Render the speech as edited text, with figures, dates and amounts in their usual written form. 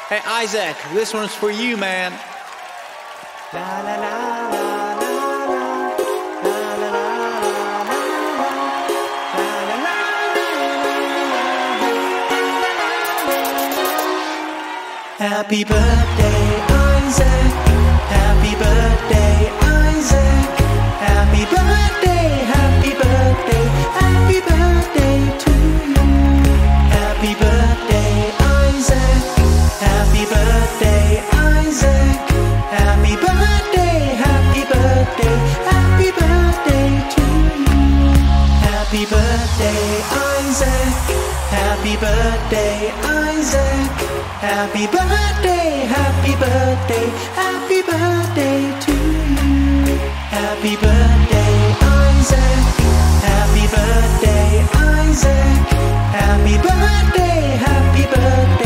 Hey Isaac, this one's for you, man. La la la la la la la la la. Happy birthday, Isaac. Happy birthday, Isaac. Happy birthday, happy birthday, happy birthday to you. Happy birthday, Isaac. Happy birthday, Isaac. Happy birthday, happy birthday, happy birthday to you. Happy birthday, Isaac. Happy birthday, Isaac. Happy birthday, happy birthday, happy birthday to you. Happy birthday, Isaac. Happy birthday, Isaac. Happy birthday, happy birthday.